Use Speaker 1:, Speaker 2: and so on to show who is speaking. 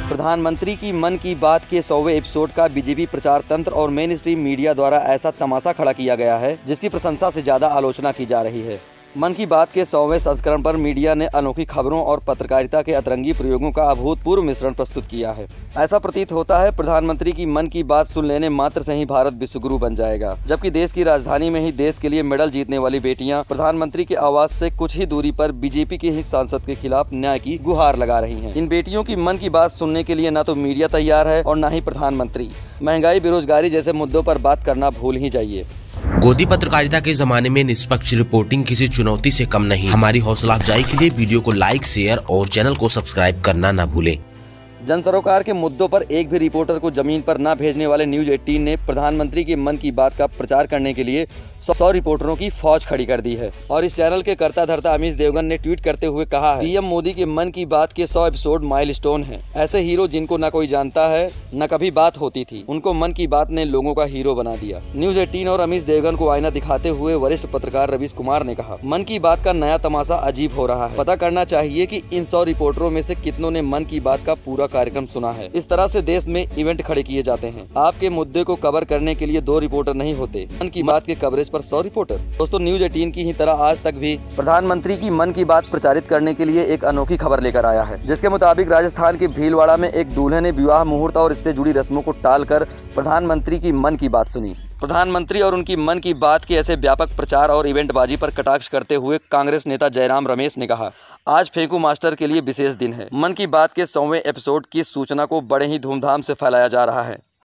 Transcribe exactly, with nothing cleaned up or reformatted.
Speaker 1: प्रधानमंत्री की मन की बात के सौवें एपिसोड का बीजेपी प्रचार तंत्र और मेन स्ट्रीम मीडिया द्वारा ऐसा तमाशा खड़ा किया गया है जिसकी प्रशंसा से ज्यादा आलोचना की जा रही है। मन की बात के सौवें संस्करण पर मीडिया ने अनोखी खबरों और पत्रकारिता के अतरंगी प्रयोगों का अभूतपूर्व मिश्रण प्रस्तुत किया है। ऐसा प्रतीत होता है प्रधानमंत्री की मन की बात सुन लेने मात्र से ही भारत विश्वगुरु बन जाएगा, जबकि देश की राजधानी में ही देश के लिए मेडल जीतने वाली बेटियां प्रधानमंत्री की आवाज से कुछ ही दूरी पर बीजेपी के ही सांसद के खिलाफ न्याय की गुहार लगा रही हैं। इन बेटियों की मन की बात सुनने के लिए न तो मीडिया तैयार है और न ही प्रधानमंत्री। महंगाई, बेरोजगारी जैसे मुद्दों पर बात करना भूल ही जाइए।
Speaker 2: गोदी पत्रकारिता के जमाने में निष्पक्ष रिपोर्टिंग किसी चुनौती से कम नहीं। हमारी हौसला अफजाई के लिए वीडियो को लाइक, शेयर और चैनल को सब्सक्राइब करना न भूलें।
Speaker 1: जन सरोकार के मुद्दों पर एक भी रिपोर्टर को जमीन पर न भेजने वाले न्यूज अठारह ने प्रधानमंत्री के मन की बात का प्रचार करने के लिए सौ रिपोर्टरों की फौज खड़ी कर दी है। और इस चैनल के कर्ता धर्ता अमीश देवगन ने ट्वीट करते हुए कहा है, पीएम मोदी के मन की बात के सौ एपिसोड माइलस्टोन हैं। ऐसे हीरो जिनको न कोई जानता है न कभी बात होती थी, उनको मन की बात ने लोगों का हीरो बना दिया। न्यूज अठारह और अमीश देवगन को आईना दिखाते हुए वरिष्ठ पत्रकार रवीश कुमार ने कहा, मन की बात का नया तमाशा अजीब हो रहा है। पता करना चाहिए कि इन सौ रिपोर्टरों में से कितनों ने मन की बात का पूरा कार्यक्रम सुना है। इस तरह से देश में इवेंट खड़े किए जाते हैं। आपके मुद्दे को कवर करने के लिए दो रिपोर्टर नहीं होते, मन की बात के कवरेज पर सौ रिपोर्टर। दोस्तों, न्यूज अठारह की ही तरह आज तक भी प्रधानमंत्री की मन की बात प्रचारित करने के लिए एक अनोखी खबर लेकर आया है, जिसके मुताबिक राजस्थान के भीलवाड़ा में एक दूल्हे ने विवाह मुहूर्त और इससे जुड़ी रस्मों को टालकर प्रधानमंत्री की मन की बात सुनी। प्रधानमंत्री और उनकी मन की बात के ऐसे व्यापक प्रचार और इवेंटबाजी पर कटाक्ष करते हुए कांग्रेस नेता जयराम रमेश ने कहा, आज फेंकू मास्टर के लिए विशेष दिन है। मन की बात के सौवें एपिसोड की सूचना को बड़े ही धूमधाम से फैलाया जा रहा है।